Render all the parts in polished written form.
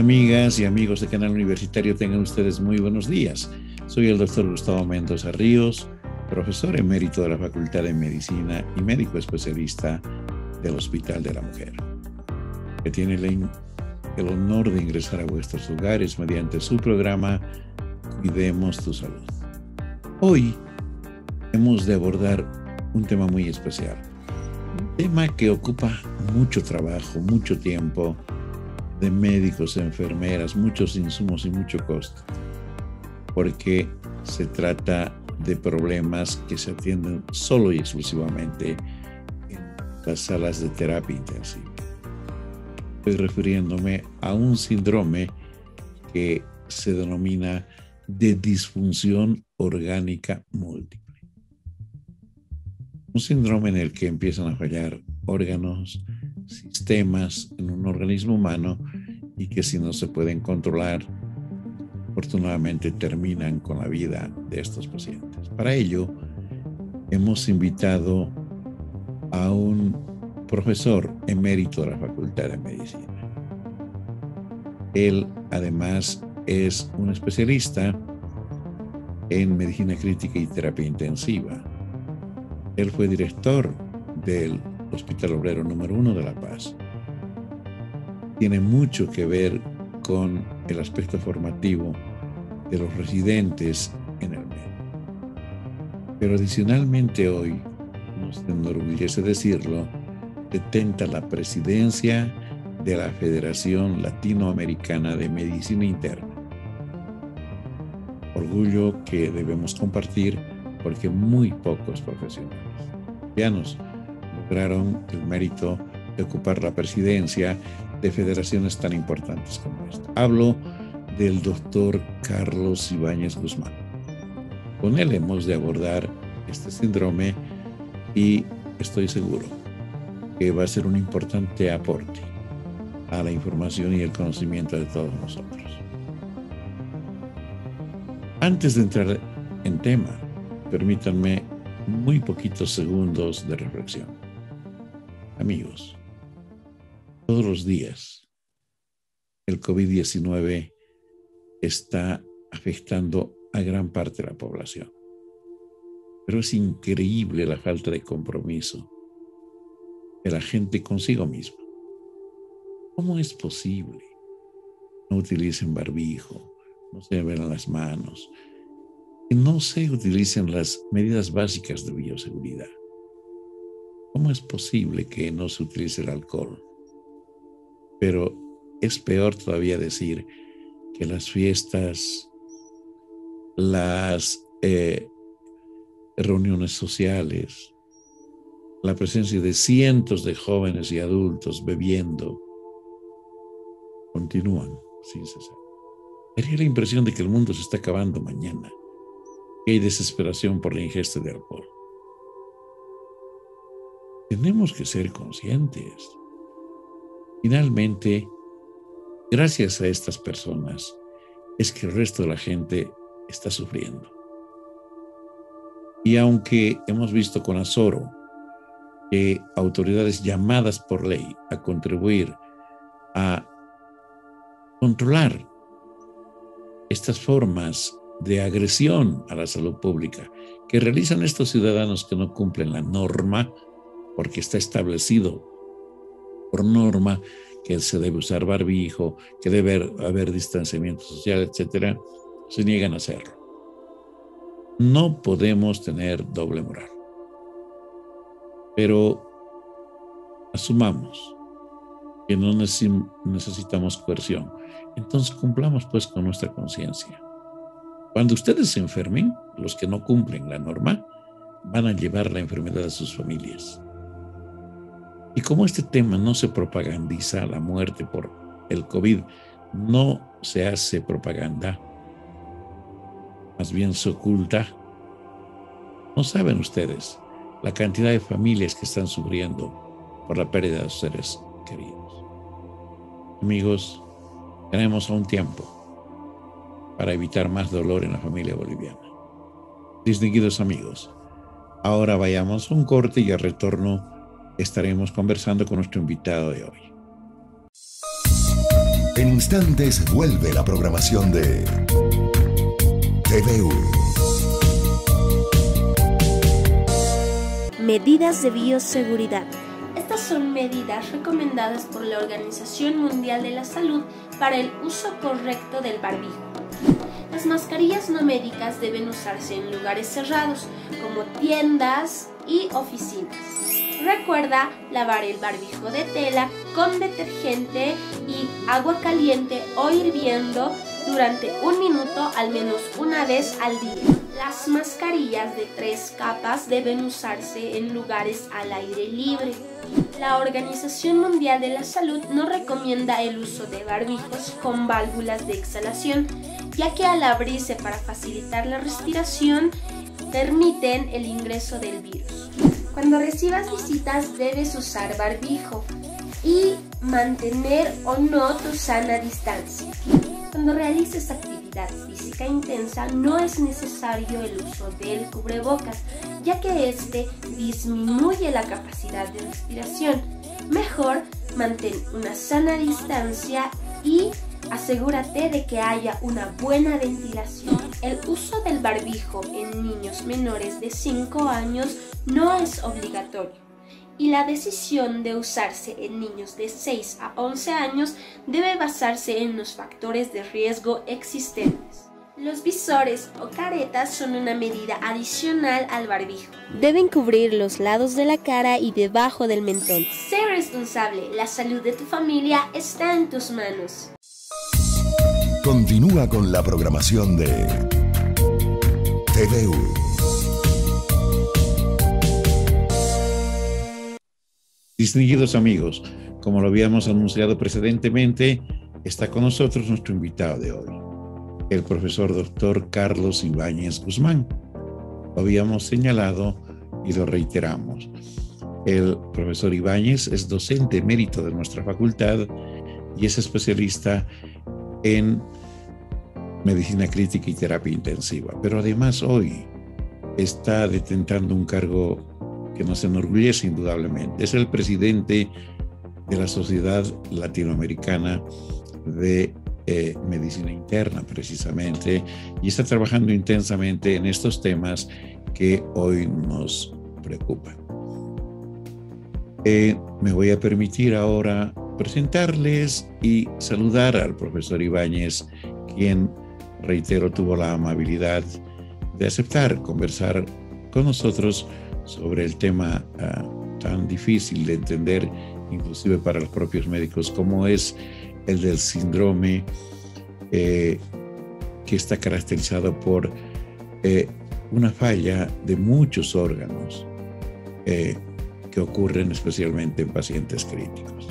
Amigas y amigos de Canal Universitario, tengan ustedes muy buenos días. Soy el doctor Gustavo Mendoza Ríos, profesor emérito de la Facultad de Medicina y médico especialista del Hospital de la Mujer, que tiene el honor de ingresar a vuestros hogares mediante su programa Cuidemos tu Salud. Hoy hemos de abordar un tema muy especial, un tema que ocupa mucho trabajo, mucho tiempo, de médicos, enfermeras, muchos insumos y mucho costo, porque se trata de problemas que se atienden solo y exclusivamente en las salas de terapia intensiva. Estoy refiriéndome a un síndrome que se denomina de disfunción orgánica múltiple. Un síndrome en el que empiezan a fallar órganos, sistemas en un organismo humano y que si no se pueden controlar, afortunadamente terminan con la vida de estos pacientes. Para ello, hemos invitado a un profesor emérito de la Facultad de Medicina. Él, además, es un especialista en medicina crítica y terapia intensiva. Él fue director del Hospital Obrero número 1 de La Paz. Tiene mucho que ver con el aspecto formativo de los residentes en el medio. Pero adicionalmente hoy, nos enorgullece decirlo, detenta la presidencia de la Federación Latinoamericana de Medicina Interna. Orgullo que debemos compartir porque muy pocos profesionales colombianos lograron el mérito de ocupar la presidencia de federaciones tan importantes como esta. Hablo del doctor Carlos Ibáñez Guzmán. Con él hemos de abordar este síndrome y estoy seguro que va a ser un importante aporte a la información y el conocimiento de todos nosotros. Antes de entrar en tema, permítanme muy poquitos segundos de reflexión. Amigos, todos los días el COVID-19 está afectando a gran parte de la población. Pero es increíble la falta de compromiso de la gente consigo misma. ¿Cómo es posible? No utilicen barbijo, no se laven las manos, que no se utilicen las medidas básicas de bioseguridad. ¿Cómo es posible que no se utilice el alcohol? Pero es peor todavía decir que las fiestas, las reuniones sociales, la presencia de cientos de jóvenes y adultos bebiendo, continúan sin cesar. Daría la impresión de que el mundo se está acabando mañana, que hay desesperación por la ingesta de alcohol. Tenemos que ser conscientes. Finalmente, gracias a estas personas, es que el resto de la gente está sufriendo. Y aunque hemos visto con azoro que autoridades llamadas por ley a contribuir a controlar estas formas de agresión a la salud pública que realizan estos ciudadanos que no cumplen la norma, porque está establecido por norma que se debe usar barbijo, que debe haber distanciamiento social, etcétera, se niegan a hacerlo. No podemos tener doble moral. Pero asumamos que no necesitamos coerción. Entonces cumplamos pues con nuestra conciencia. Cuando ustedes se enfermen, los que no cumplen la norma, van a llevar la enfermedad a sus familias. Y como este tema no se propagandiza, la muerte por el COVID, no se hace propaganda, más bien se oculta, no saben ustedes la cantidad de familias que están sufriendo por la pérdida de sus seres queridos. Amigos, tenemos aún tiempo para evitar más dolor en la familia boliviana. Distinguidos amigos, ahora vayamos a un corte y al retorno estaremos conversando con nuestro invitado de hoy. En instantes vuelve la programación de TVU. Medidas de bioseguridad. Estas son medidas recomendadas por la Organización Mundial de la Salud para el uso correcto del barbijo. Las mascarillas no médicas deben usarse en lugares cerrados, como tiendas y oficinas. Recuerda lavar el barbijo de tela con detergente y agua caliente o hirviendo durante 1 minuto al menos una vez al día. Las mascarillas de 3 capas deben usarse en lugares al aire libre. La Organización Mundial de la Salud no recomienda el uso de barbijos con válvulas de exhalación, ya que al abrirse para facilitar la respiración, permiten el ingreso del virus. Cuando recibas visitas debes usar barbijo y mantener o no tu sana distancia. Cuando realices actividad física intensa no es necesario el uso del cubrebocas, ya que este disminuye la capacidad de respiración. Mejor mantén una sana distancia y asegúrate de que haya una buena ventilación. El uso del barbijo en niños menores de 5 años no es obligatorio, y la decisión de usarse en niños de 6 a 11 años debe basarse en los factores de riesgo existentes. Los visores o caretas son una medida adicional al barbijo. Deben cubrir los lados de la cara y debajo del mentón. Sé responsable, la salud de tu familia está en tus manos. Continúa con la programación de TVU. Distinguidos amigos, como lo habíamos anunciado precedentemente, está con nosotros nuestro invitado de hoy, el profesor doctor Carlos Ibáñez Guzmán. Lo habíamos señalado y lo reiteramos. El profesor Ibáñez es docente emérito de nuestra facultad y es especialista en medicina crítica y terapia intensiva, pero además hoy está detentando un cargo que nos enorgullece indudablemente. Es el presidente de la Sociedad Latinoamericana de Medicina Interna, precisamente, y está trabajando intensamente en estos temas que hoy nos preocupan. Me voy a permitir ahora presentarles y saludar al profesor Ibáñez, quien, reitero, tuvo la amabilidad de aceptar conversar con nosotros sobre el tema tan difícil de entender, inclusive para los propios médicos, como es el del síndrome que está caracterizado por una falla de muchos órganos que ocurren especialmente en pacientes críticos.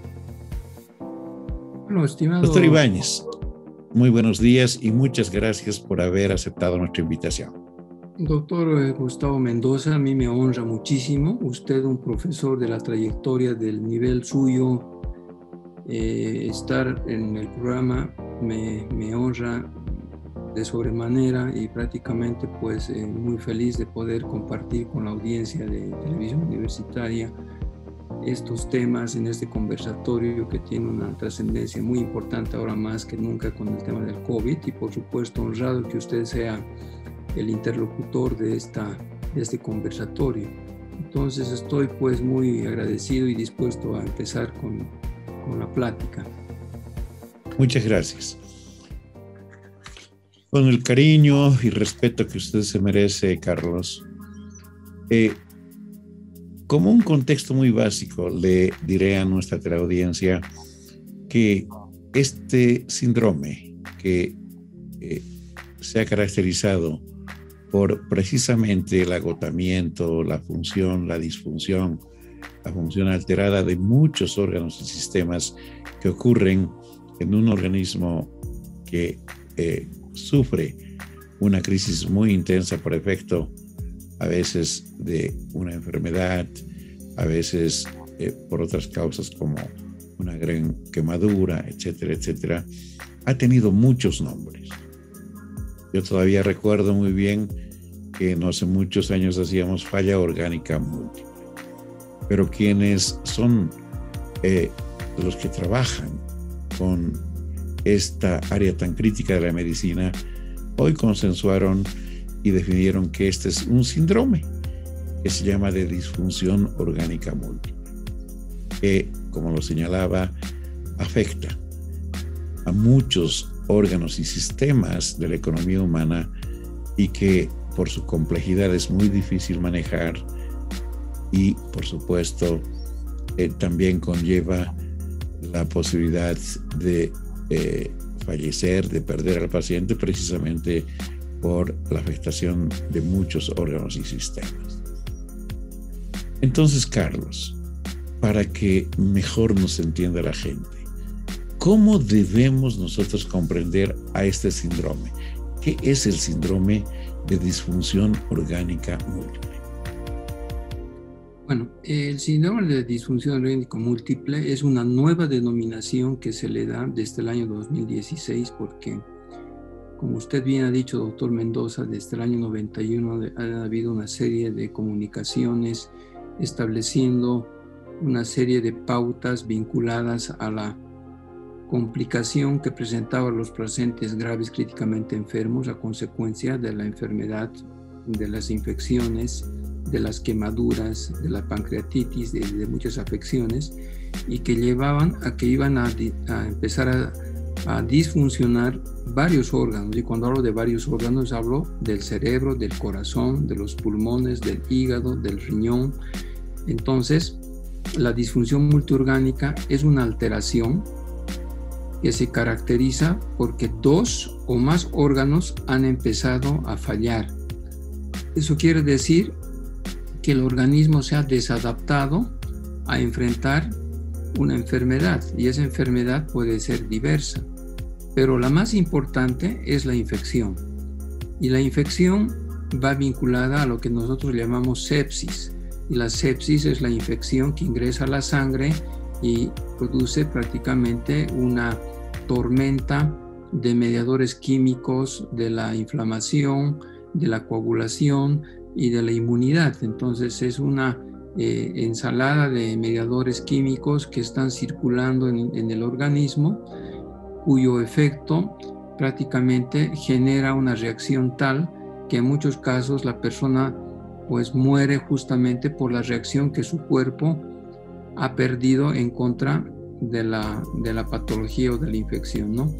Bueno, estimado Doctor Ibáñez, muy buenos días y muchas gracias por haber aceptado nuestra invitación. Doctor Gustavo Mendoza, a mí me honra muchísimo. Usted, un profesor de la trayectoria del nivel suyo, estar en el programa me honra de sobremanera y prácticamente pues muy feliz de poder compartir con la audiencia de televisión universitaria estos temas en este conversatorio que tiene una trascendencia muy importante ahora más que nunca con el tema del COVID, y por supuesto honrado que usted sea el interlocutor de este conversatorio. Entonces estoy pues muy agradecido y dispuesto a empezar con la plática. Muchas gracias. Con el cariño y respeto que usted se merece, Carlos, como un contexto muy básico, le diré a nuestra teleaudiencia que este síndrome que se ha caracterizado por precisamente el agotamiento, la función, la disfunción, la función alterada de muchos órganos y sistemas que ocurren en un organismo que sufre una crisis muy intensa por efecto a veces de una enfermedad, a veces por otras causas como una gran quemadura, etcétera, etcétera, ha tenido muchos nombres. Yo todavía recuerdo muy bien que no hace muchos años hacíamos falla orgánica múltiple, pero quienes son los que trabajan con esta área tan crítica de la medicina, hoy consensuaron y definieron que este es un síndrome que se llama de disfunción orgánica múltiple, que, como lo señalaba, afecta a muchos órganos y sistemas de la economía humana y que por su complejidad es muy difícil manejar y, por supuesto, también conlleva la posibilidad de fallecer, de perder al paciente precisamente por la afectación de muchos órganos y sistemas. Entonces, Carlos, para que mejor nos entienda la gente, ¿cómo debemos nosotros comprender a este síndrome? ¿Qué es el síndrome de disfunción orgánica múltiple? Bueno, el síndrome de disfunción orgánica múltiple es una nueva denominación que se le da desde el año 2016 porque, como usted bien ha dicho, doctor Mendoza, desde el año 91 ha habido una serie de comunicaciones estableciendo una serie de pautas vinculadas a la complicación que presentaban los pacientes graves críticamente enfermos a consecuencia de la enfermedad, de las infecciones, de las quemaduras, de la pancreatitis, de muchas afecciones, y que llevaban a que iban a empezar a disfuncionar varios órganos. Y cuando hablo de varios órganos, hablo del cerebro, del corazón, de los pulmones, del hígado, del riñón. Entonces, la disfunción multiorgánica es una alteración que se caracteriza porque 2 o más órganos han empezado a fallar. Eso quiere decir que el organismo se ha desadaptado a enfrentar una enfermedad, y esa enfermedad puede ser diversa, pero la más importante es la infección, y la infección va vinculada a lo que nosotros llamamos sepsis, y la sepsis es la infección que ingresa a la sangre y produce prácticamente una tormenta de mediadores químicos de la inflamación, de la coagulación y de la inmunidad. Entonces es una ensalada de mediadores químicos que están circulando en el organismo, cuyo efecto prácticamente genera una reacción tal que en muchos casos la persona pues muere justamente por la reacción que su cuerpo ha perdido en contra de la patología o de la infección, ¿no?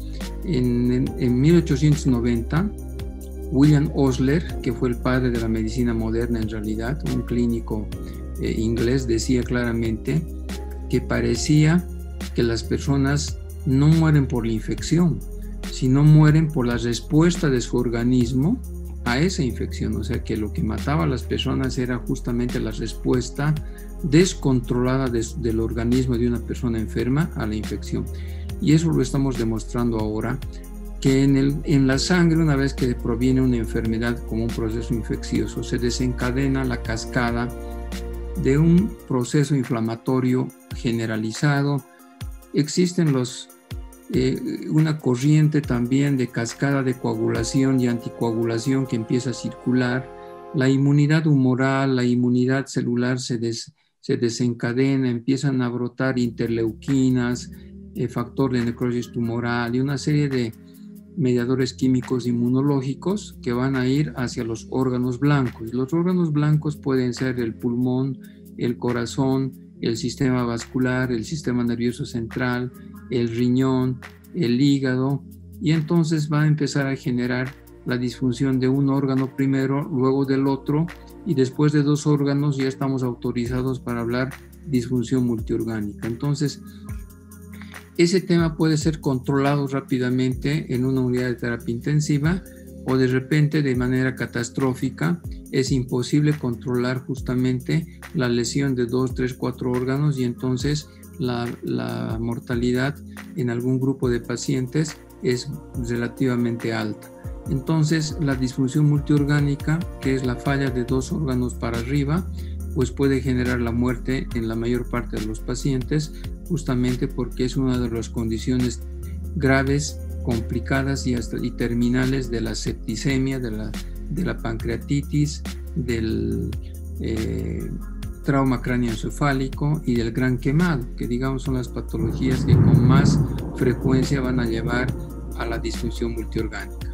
En 1890, William Osler, que fue el padre de la medicina moderna en realidad, un clínico inglés, decía claramente que parecía que las personas no mueren por la infección, sino mueren por la respuesta de su organismo a esa infección. O sea que lo que mataba a las personas era justamente la respuesta descontrolada del organismo de una persona enferma a la infección. Y eso lo estamos demostrando ahora, que en la sangre, una vez que proviene una enfermedad como un proceso infeccioso, se desencadena la cascada de un proceso inflamatorio generalizado. Existen una corriente también de cascada de coagulación y anticoagulación que empieza a circular. La inmunidad humoral, la inmunidad celular se desencadena, empiezan a brotar interleuquinas, factor de necrosis tumoral y una serie de mediadores químicos inmunológicos que van a ir hacia los órganos blancos. Los órganos blancos pueden ser el pulmón, el corazón, el sistema vascular, el sistema nervioso central, el riñón, el hígado, y entonces va a empezar a generar la disfunción de un órgano primero, luego del otro, y después de 2 órganos ya estamos autorizados para hablar disfunción multiorgánica. Entonces, ese tema puede ser controlado rápidamente en una unidad de terapia intensiva, o de repente de manera catastrófica es imposible controlar justamente la lesión de 2, 3, 4 órganos, y entonces la mortalidad en algún grupo de pacientes es relativamente alta. Entonces la disfunción multiorgánica, que es la falla de 2 órganos para arriba, pues puede generar la muerte en la mayor parte de los pacientes, justamente porque es una de las condiciones graves, complicadas y terminales de la septicemia, de la pancreatitis, trauma cráneoencefálico y del gran quemado, que digamos son las patologías que con más frecuencia van a llevar a la disfunción multiorgánica.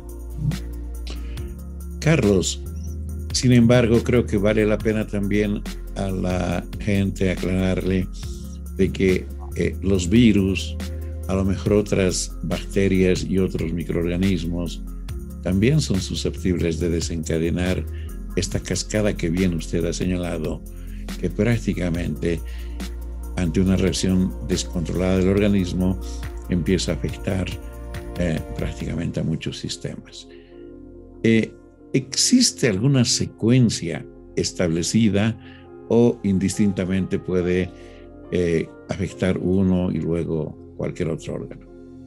Carlos, sin embargo, creo que vale la pena también a la gente aclararle de que los virus, a lo mejor otras bacterias y otros microorganismos también son susceptibles de desencadenar esta cascada que bien usted ha señalado, que prácticamente ante una reacción descontrolada del organismo empieza a afectar prácticamente a muchos sistemas. ¿Existe alguna secuencia establecida o indistintamente puede afectar uno y luego cualquier otro órgano?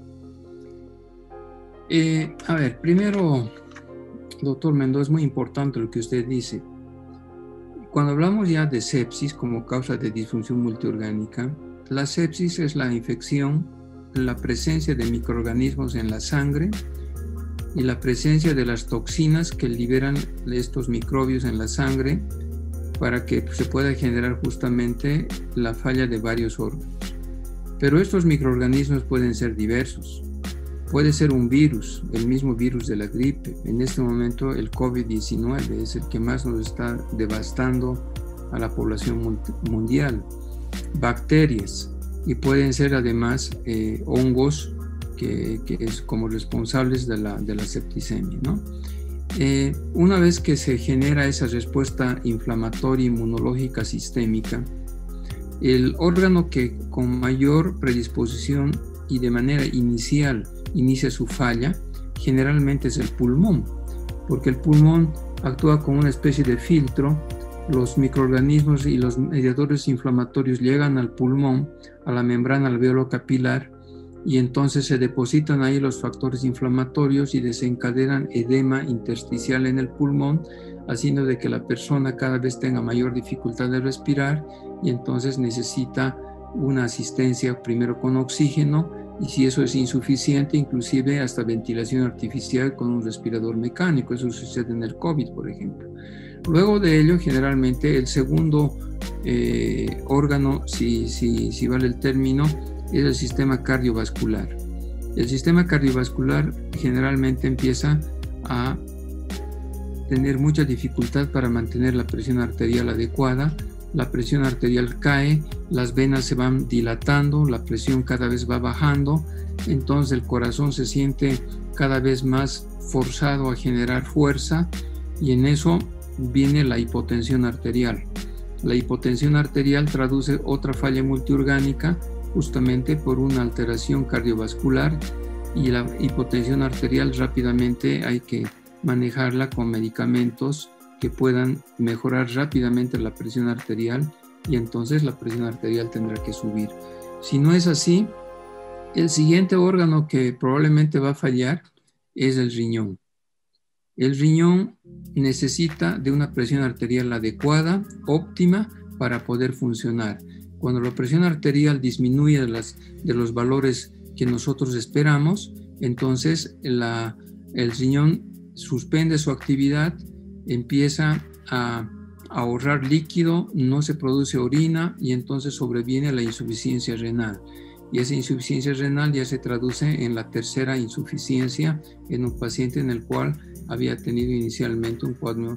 A ver, primero, doctor Mendoza, es muy importante lo que usted dice. Cuando hablamos ya de sepsis como causa de disfunción multiorgánica, la sepsis es la infección, la presencia de microorganismos en la sangre y la presencia de las toxinas que liberan estos microbios en la sangre para que se pueda generar justamente la falla de varios órganos. Pero estos microorganismos pueden ser diversos. Puede ser un virus, el mismo virus de la gripe. En este momento el COVID-19 es el que más nos está devastando a la población mundial. Bacterias, y pueden ser además hongos que es como responsables de la septicemia, ¿no? Una vez que se genera esa respuesta inflamatoria inmunológica sistémica, el órgano que con mayor predisposición y de manera inicial inicia su falla, generalmente es el pulmón, porque el pulmón actúa como una especie de filtro. Los microorganismos y los mediadores inflamatorios llegan al pulmón, a la membrana alveolo-capilar, y entonces se depositan ahí los factores inflamatorios y desencadenan edema intersticial en el pulmón, haciendo de que la persona cada vez tenga mayor dificultad de respirar y entonces necesita una asistencia primero con oxígeno, y si eso es insuficiente, inclusive hasta ventilación artificial con un respirador mecánico. Eso sucede en el COVID, por ejemplo. Luego de ello, generalmente el segundo órgano, si vale el término, es el sistema cardiovascular. El sistema cardiovascular generalmente empieza a tener mucha dificultad para mantener la presión arterial adecuada. La presión arterial cae, las venas se van dilatando, la presión cada vez va bajando, entonces el corazón se siente cada vez más forzado a generar fuerza, y en eso viene la hipotensión arterial. La hipotensión arterial traduce otra falla multiorgánica justamente por una alteración cardiovascular, y la hipotensión arterial rápidamente hay que manejarla con medicamentos que puedan mejorar rápidamente la presión arterial, y entonces la presión arterial tendrá que subir. Si no es así, el siguiente órgano que probablemente va a fallar es el riñón. El riñón necesita de una presión arterial adecuada, óptima, para poder funcionar. Cuando la presión arterial disminuye de los valores que nosotros esperamos, entonces el riñón suspende su actividad, empieza a ahorrar líquido, no se produce orina, y entonces sobreviene la insuficiencia renal. Y esa insuficiencia renal ya se traduce en la tercera insuficiencia en un paciente en el cual había tenido inicialmente un cuadro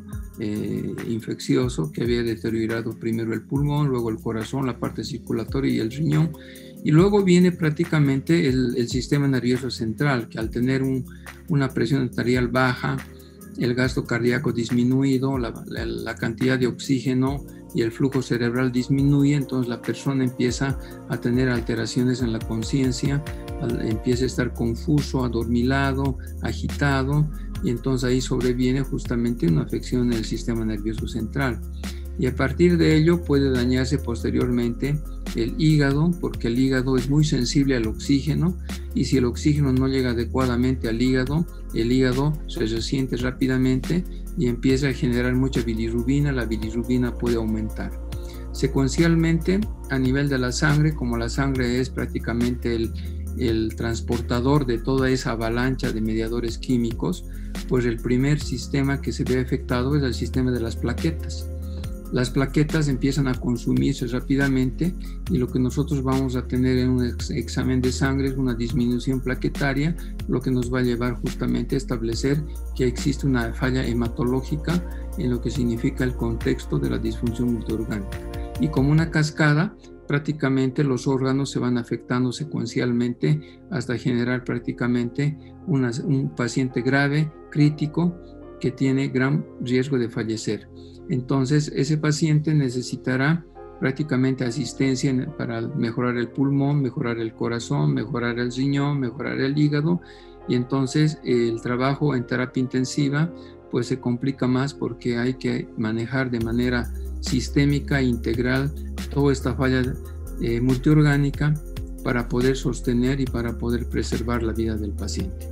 infeccioso que había deteriorado primero el pulmón, luego el corazón, la parte circulatoria y el riñón, y luego viene prácticamente el sistema nervioso central, que al tener una presión arterial baja, el gasto cardíaco disminuido, la cantidad de oxígeno y el flujo cerebral disminuye, entonces la persona empieza a tener alteraciones en la conciencia, empieza a estar confuso, adormilado, agitado, y entonces ahí sobreviene justamente una afección en el sistema nervioso central. Y a partir de ello puede dañarse posteriormente el hígado, porque el hígado es muy sensible al oxígeno, y si el oxígeno no llega adecuadamente al hígado, el hígado se resiente rápidamente y empieza a generar mucha bilirrubina. La bilirrubina puede aumentar. Secuencialmente, a nivel de la sangre, como la sangre es prácticamente el transportador de toda esa avalancha de mediadores químicos, pues el primer sistema que se ve afectado es el sistema de las plaquetas. las plaquetas empiezan a consumirse rápidamente y lo que nosotros vamos a tener en un examen de sangre es una disminución plaquetaria, lo que nos va a llevar justamente a establecer que existe una falla hematológica en lo que significa el contexto de la disfunción multiorgánica. Y como una cascada, prácticamente los órganos se van afectando secuencialmente hasta generar prácticamente un paciente grave, crítico, que tiene gran riesgo de fallecer. Entonces, ese paciente necesitará prácticamente asistencia para mejorar el pulmón, mejorar el corazón, mejorar el riñón, mejorar el hígado, y entonces el trabajo en terapia intensiva pues se complica más porque hay que manejar de manera sistémica e integral toda esta falla multiorgánica para poder sostener y para poder preservar la vida del paciente.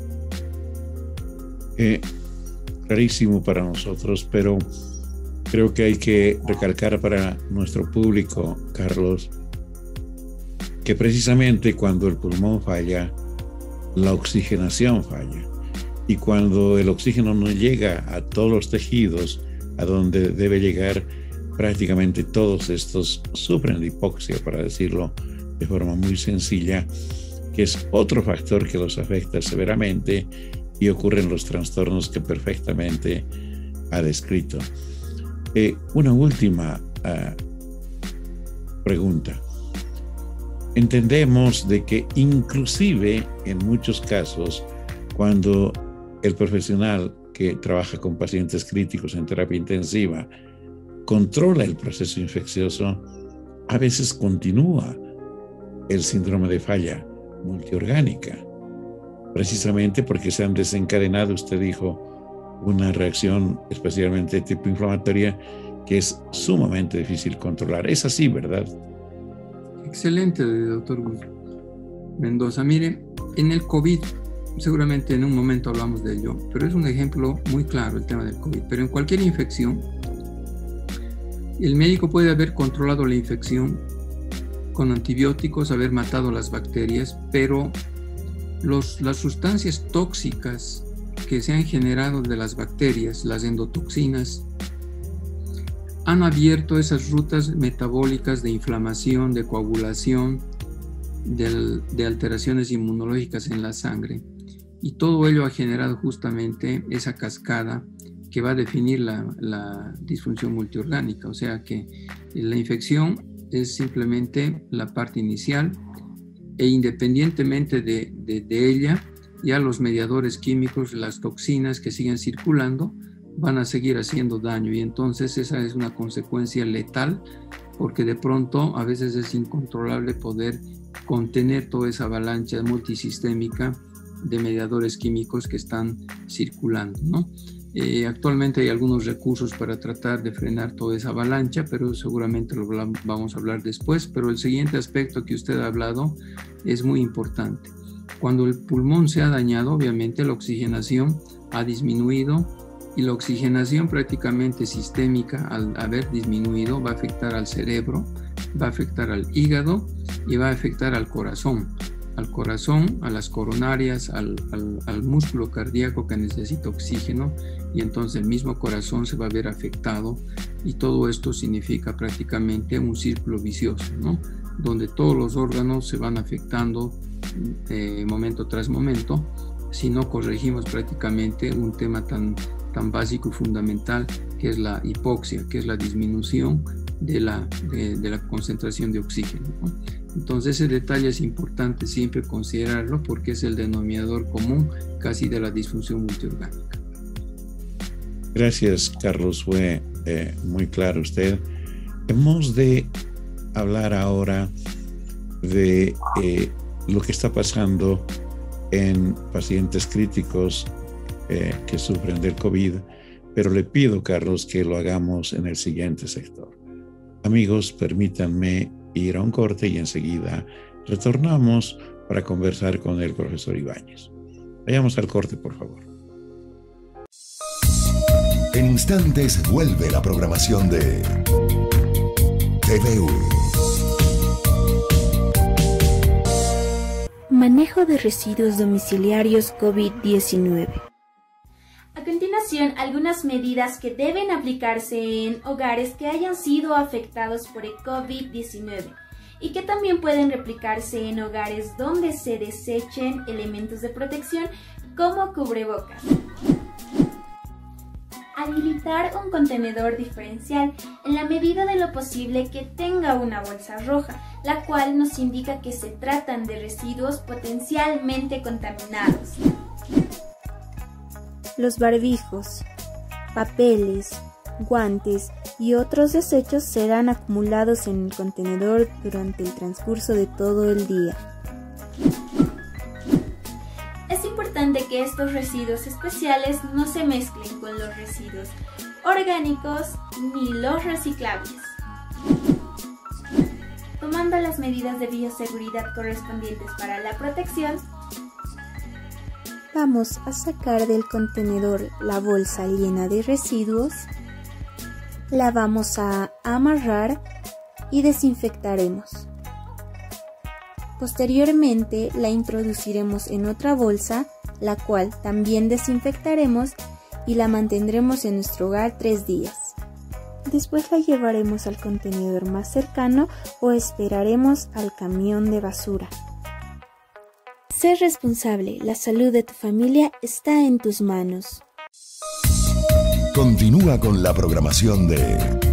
Clarísimo para nosotros, pero creo que hay que recalcar para nuestro público, Carlos, que precisamente cuando el pulmón falla, la oxigenación falla. Y cuando el oxígeno no llega a todos los tejidos, a donde debe llegar, prácticamente todos estos sufren de hipoxia, para decirlo de forma muy sencilla, que es otro factor que los afecta severamente y ocurren los trastornos que perfectamente ha descrito. Una última pregunta. Entendemos de que inclusive en muchos casos, cuando el profesional que trabaja con pacientes críticos en terapia intensiva controla el proceso infeccioso, a veces continúa el síndrome de falla multiorgánica, precisamente porque se han desencadenado, usted dijo, una reacción especialmente de tipo inflamatoria que es sumamente difícil controlar. Es así, ¿verdad? Excelente, doctor Mendoza. Mire, en el COVID, seguramente en un momento hablamos de ello, pero es un ejemplo muy claro el tema del COVID. Pero en cualquier infección, el médico puede haber controlado la infección con antibióticos, haber matado las bacterias, pero las sustancias tóxicas que se han generado de las bacterias, las endotoxinas, han abierto esas rutas metabólicas de inflamación, de coagulación, de alteraciones inmunológicas en la sangre. Y todo ello ha generado justamente esa cascada que va a definir la disfunción multiorgánica. O sea que la infección es simplemente la parte inicial e independientemente de ella, ya los mediadores químicos, las toxinas que siguen circulando, van a seguir haciendo daño, y entonces esa es una consecuencia letal, porque de pronto a veces es incontrolable poder contener toda esa avalancha multisistémica de mediadores químicos que están circulando, ¿no? Actualmente hay algunos recursos para tratar de frenar toda esa avalancha, pero seguramente lo vamos a hablar después. Pero el siguiente aspecto que usted ha hablado es muy importante. Cuando el pulmón se ha dañado, obviamente la oxigenación ha disminuido, y la oxigenación prácticamente sistémica, al haber disminuido, va a afectar al cerebro, va a afectar al hígado y va a afectar al corazón, a las coronarias, al músculo cardíaco que necesita oxígeno, y entonces el mismo corazón se va a ver afectado, y todo esto significa prácticamente un círculo vicioso, ¿no? Donde todos los órganos se van afectando momento tras momento, si no corregimos prácticamente un tema tan básico y fundamental que es la hipoxia, que es la disminución de la concentración de oxígeno, ¿no? Entonces ese detalle es importante siempre considerarlo, porque es el denominador común casi de la disfunción multiorgánica. Gracias, Carlos, fue muy claro usted. Hemos de hablar ahora de lo que está pasando en pacientes críticos que sufren del COVID, pero le pido, Carlos, que lo hagamos en el siguiente sector. Amigos, permítanme ir a un corte y enseguida retornamos para conversar con el profesor Ibáñez. Vayamos al corte, por favor. En instantes vuelve la programación de TVU. Manejo de residuos domiciliarios COVID-19. A continuación, algunas medidas que deben aplicarse en hogares que hayan sido afectados por el COVID-19 y que también pueden replicarse en hogares donde se desechen elementos de protección como cubrebocas. Habilitar un contenedor diferencial en la medida de lo posible que tenga una bolsa roja, la cual nos indica que se tratan de residuos potencialmente contaminados. Los barbijos, papeles, guantes y otros desechos serán acumulados en el contenedor durante el transcurso de todo el día. Es importante que estos residuos especiales no se mezclen con los residuos orgánicos ni los reciclables. Tomando las medidas de bioseguridad correspondientes para la protección, vamos a sacar del contenedor la bolsa llena de residuos, la vamos a amarrar y desinfectaremos. Posteriormente la introduciremos en otra bolsa, la cual también desinfectaremos y la mantendremos en nuestro hogar 3 días. Después la llevaremos al contenedor más cercano o esperaremos al camión de basura. Sé responsable, la salud de tu familia está en tus manos. Continúa con la programación de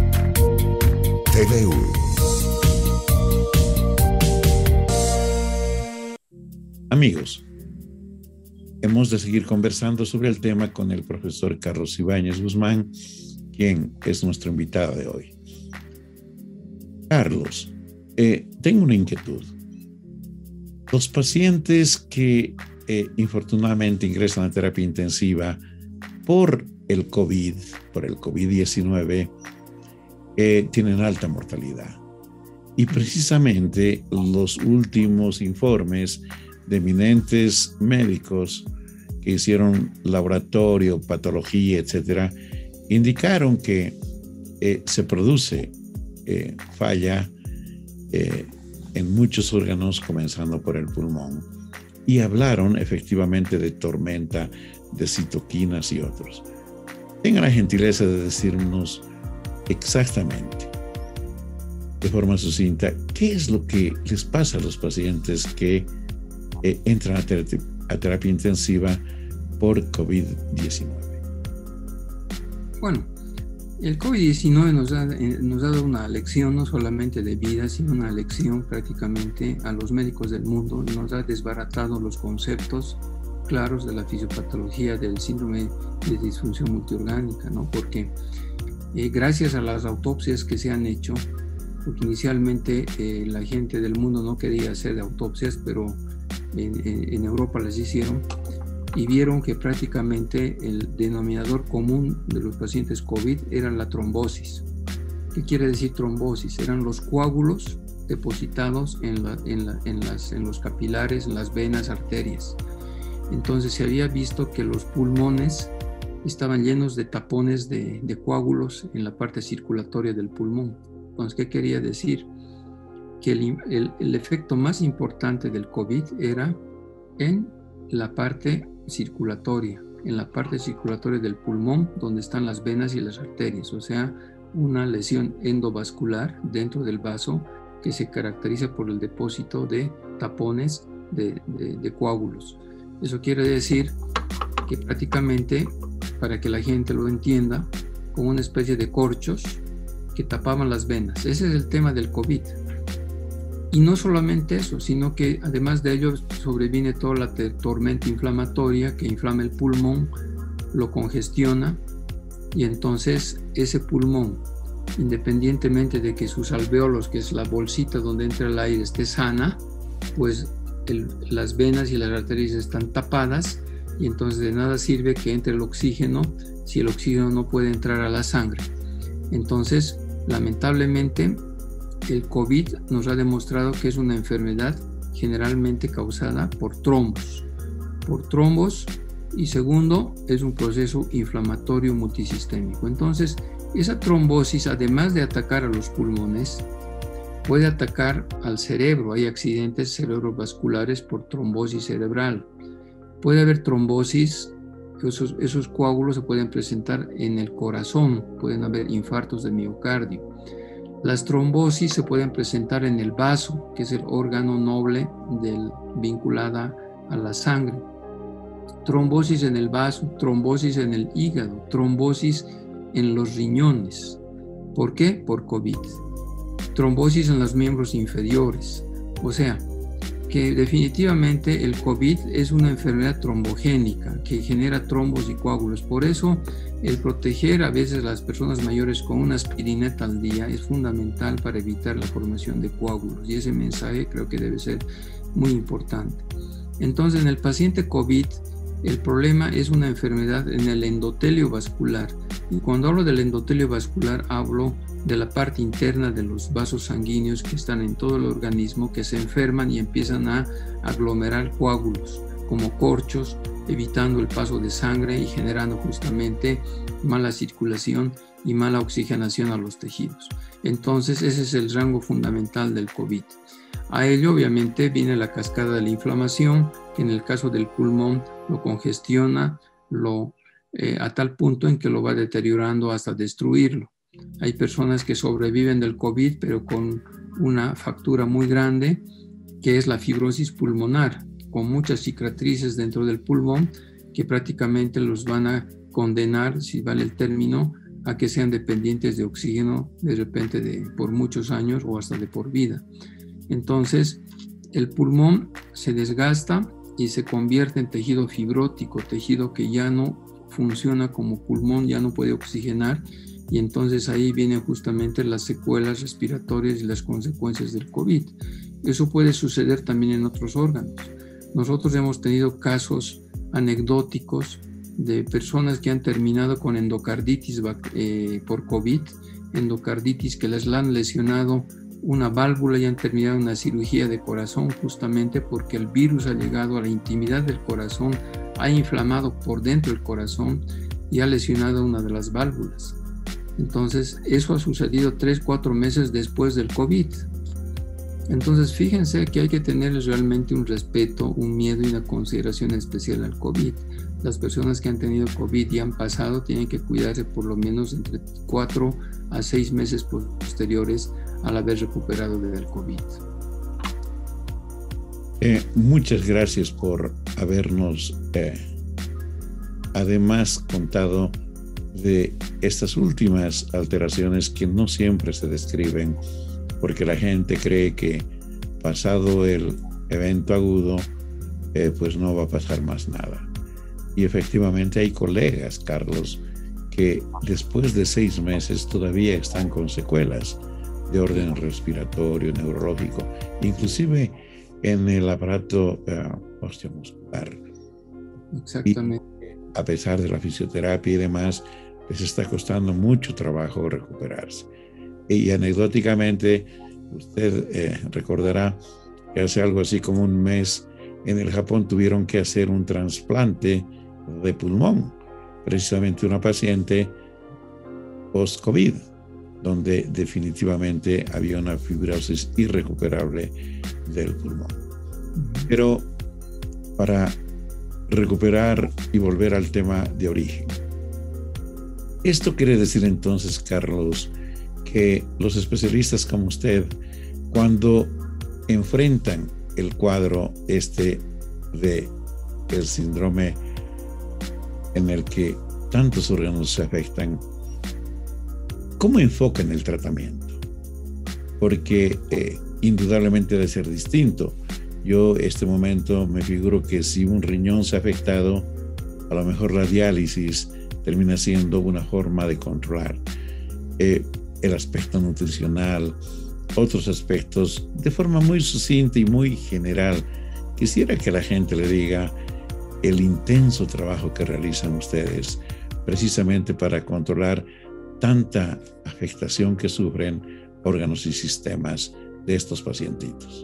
TVU. Amigos, hemos de seguir conversando sobre el tema con el profesor Carlos Ibáñez Guzmán, quien es nuestro invitado de hoy. Carlos, tengo una inquietud. Los pacientes que infortunadamente ingresan a terapia intensiva por el COVID-19, tienen alta mortalidad. Y precisamente los últimos informes de eminentes médicos que hicieron laboratorio, patología, etcétera, indicaron que se produce falla en muchos órganos, comenzando por el pulmón, y hablaron efectivamente de tormenta, de citoquinas y otros. Tengan la gentileza de decirnos exactamente, de forma sucinta, qué es lo que les pasa a los pacientes que entran a terapia intensiva por COVID-19. Bueno, el COVID-19 nos ha dado una lección no solamente de vida, sino una lección prácticamente a los médicos del mundo. Nos ha desbaratado los conceptos claros de la fisiopatología del síndrome de disfunción multiorgánica, ¿no? Porque gracias a las autopsias que se han hecho, porque inicialmente la gente del mundo no quería hacer autopsias, pero en Europa las hicieron y vieron que prácticamente el denominador común de los pacientes COVID era la trombosis. ¿Qué quiere decir trombosis? Eran los coágulos depositados en los capilares, en las venas, arterias. Entonces se había visto que los pulmones estaban llenos de tapones de coágulos en la parte circulatoria del pulmón. Entonces, ¿qué quería decir? Que el efecto más importante del COVID era en la parte circulatoria, en la parte circulatoria del pulmón, donde están las venas y las arterias, o sea, una lesión endovascular dentro del vaso que se caracteriza por el depósito de tapones de coágulos. Eso quiere decir que prácticamente, para que la gente lo entienda, como una especie de corchos que tapaban las venas. Ese es el tema del COVID. Y no solamente eso, sino que además de ello sobreviene toda la tormenta inflamatoria que inflama el pulmón, lo congestiona, y entonces ese pulmón, independientemente de que sus alvéolos, que es la bolsita donde entra el aire, esté sana, pues las venas y las arterias están tapadas, y entonces de nada sirve que entre el oxígeno si el oxígeno no puede entrar a la sangre. Entonces, lamentablemente, el COVID nos ha demostrado que es una enfermedad generalmente causada por trombos. Y segundo, es un proceso inflamatorio multisistémico. Entonces, esa trombosis, además de atacar a los pulmones, puede atacar al cerebro. Hay accidentes cerebrovasculares por trombosis cerebral. Puede haber trombosis Esos coágulos se pueden presentar en el corazón, pueden haber infartos de miocardio. Las trombosis se pueden presentar en el vaso, que es el órgano noble vinculada a la sangre. Trombosis en el vaso, trombosis en el hígado, trombosis en los riñones. ¿Por qué? Por COVID. Trombosis en los miembros inferiores. O sea, que definitivamente el COVID es una enfermedad trombogénica que genera trombos y coágulos. Por eso el proteger a veces a las personas mayores con una aspirineta al día es fundamental para evitar la formación de coágulos, y ese mensaje creo que debe ser muy importante. Entonces, en el paciente COVID, el problema es una enfermedad en el endotelio vascular, y cuando hablo del endotelio vascular hablo de la parte interna de los vasos sanguíneos que están en todo el organismo, que se enferman y empiezan a aglomerar coágulos como corchos, evitando el paso de sangre y generando justamente mala circulación y mala oxigenación a los tejidos. Entonces ese es el rango fundamental del COVID. A ello obviamente viene la cascada de la inflamación, que en el caso del pulmón lo congestiona a tal punto en que lo va deteriorando hasta destruirlo. Hay personas que sobreviven del COVID, pero con una factura muy grande, que es la fibrosis pulmonar, con muchas cicatrices dentro del pulmón, que prácticamente los van a condenar, si vale el término, a que sean dependientes de oxígeno de repente por muchos años o hasta de por vida. Entonces, el pulmón se desgasta y se convierte en tejido fibrótico, tejido que ya no funciona como pulmón, ya no puede oxigenar, y entonces ahí vienen justamente las secuelas respiratorias y las consecuencias del COVID. Eso puede suceder también en otros órganos. Nosotros hemos tenido casos anecdóticos de personas que han terminado con endocarditis por COVID, endocarditis que les han lesionado una válvula y han terminado una cirugía de corazón, justamente porque el virus ha llegado a la intimidad del corazón, ha inflamado por dentro el corazón y ha lesionado una de las válvulas. Entonces, eso ha sucedido 3-4 meses después del COVID. Entonces, fíjense que hay que tener realmente un respeto, un miedo y una consideración especial al COVID. Las personas que han tenido COVID y han pasado tienen que cuidarse por lo menos entre 4 a 6 meses posteriores al haber recuperado del COVID. Muchas gracias por habernos además contado de estas últimas alteraciones que no siempre se describen, porque la gente cree que pasado el evento agudo, pues no va a pasar más nada. Y efectivamente hay colegas, Carlos, que después de 6 meses todavía están con secuelas de orden respiratorio, neurológico, inclusive en el aparato osteomuscular. Exactamente. Y a pesar de la fisioterapia y demás, les está costando mucho trabajo recuperarse. Y anecdóticamente, usted recordará que hace algo así como un mes en el Japón tuvieron que hacer un trasplante de pulmón, precisamente una paciente post-COVID, donde definitivamente había una fibrosis irrecuperable del pulmón. Pero para recuperar y volver al tema de origen, esto quiere decir entonces, Carlos, que los especialistas como usted, cuando enfrentan el cuadro de el síndrome en el que tantos órganos se afectan, ¿cómo enfocan el tratamiento? Porque indudablemente debe ser distinto. Yo este momento me figuro que si un riñón se ha afectado, a lo mejor la diálisis termina siendo una forma de controlar el aspecto nutricional, otros aspectos de forma muy sucinta y muy general. Quisiera que la gente le diga el intenso trabajo que realizan ustedes precisamente para controlar tanta afectación que sufren órganos y sistemas de estos pacientitos.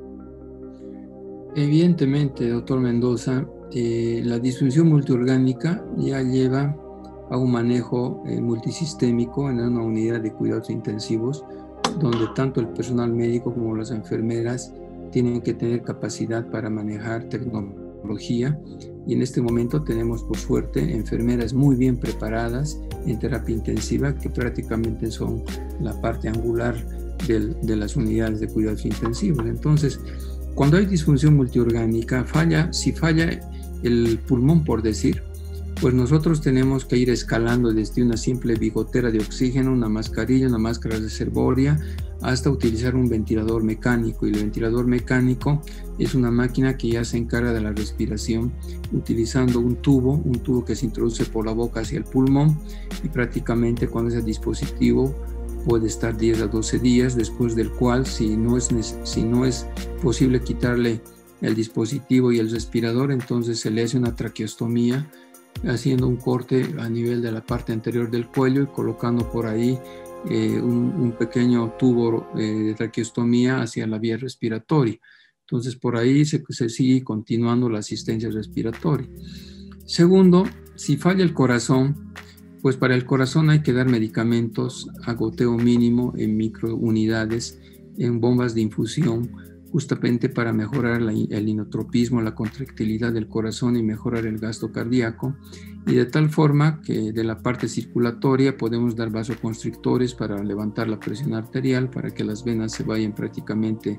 Evidentemente, doctor Mendoza, la disfunción multiorgánica ya lleva a un manejo multisistémico en una unidad de cuidados intensivos, donde tanto el personal médico como las enfermeras tienen que tener capacidad para manejar tecnología oncología, y en este momento tenemos, por suerte, enfermeras muy bien preparadas en terapia intensiva, que prácticamente son la parte angular de las unidades de cuidados intensivos. Entonces, cuando hay disfunción multiorgánica, si falla el pulmón, por decir, pues nosotros tenemos que ir escalando desde una simple bigotera de oxígeno, una mascarilla, una máscara reservoria, hasta utilizar un ventilador mecánico. Y el ventilador mecánico es una máquina que ya se encarga de la respiración utilizando un tubo que se introduce por la boca hacia el pulmón, y prácticamente con ese dispositivo puede estar 10 a 12 días, después del cual, si no es posible quitarle el dispositivo y el respirador, entonces se le hace una traqueostomía, haciendo un corte a nivel de la parte anterior del cuello y colocando por ahí un pequeño tubo de traqueostomía hacia la vía respiratoria. Entonces por ahí se sigue continuando la asistencia respiratoria. Segundo, si falla el corazón, pues para el corazón hay que dar medicamentos a goteo mínimo en microunidades, en bombas de infusión, justamente para mejorar el inotropismo, la contractilidad del corazón y mejorar el gasto cardíaco, y de tal forma que de la parte circulatoria podemos dar vasoconstrictores para levantar la presión arterial, para que las venas se vayan prácticamente